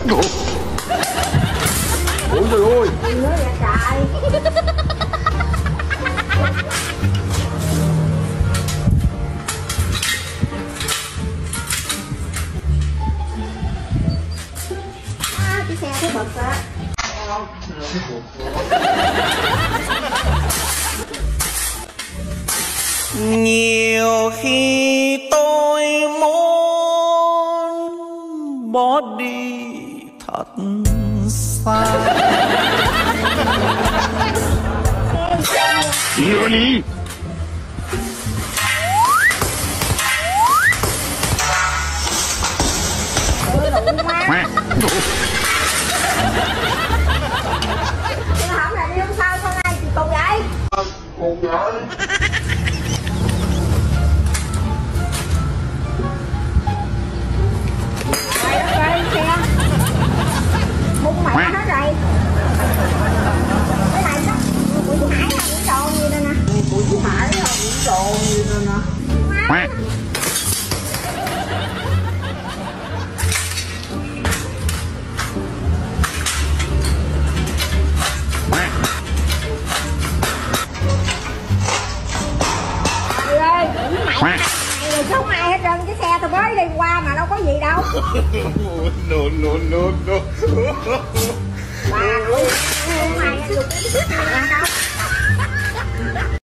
Ôi trời ơi. Nữa vậy trời. Cái xe thấy bực rồi đó. Nhiều khi tôi muốn bỏ đi thật xa. NANI? Nhưng mà không là đi hôm sau không ai cùng vậy. Cùng vậy. Rồi xe bung mẹ hết rồi. Cái này đó của chú Hải là những tròn gì đây nè. Của chú Hải là những tròn gì đây nè. Mày rồi không ai hết trơn, cái xe tao mới đi qua mà đâu có gì đâu. No. Bà ơi, không ai được cái đâu.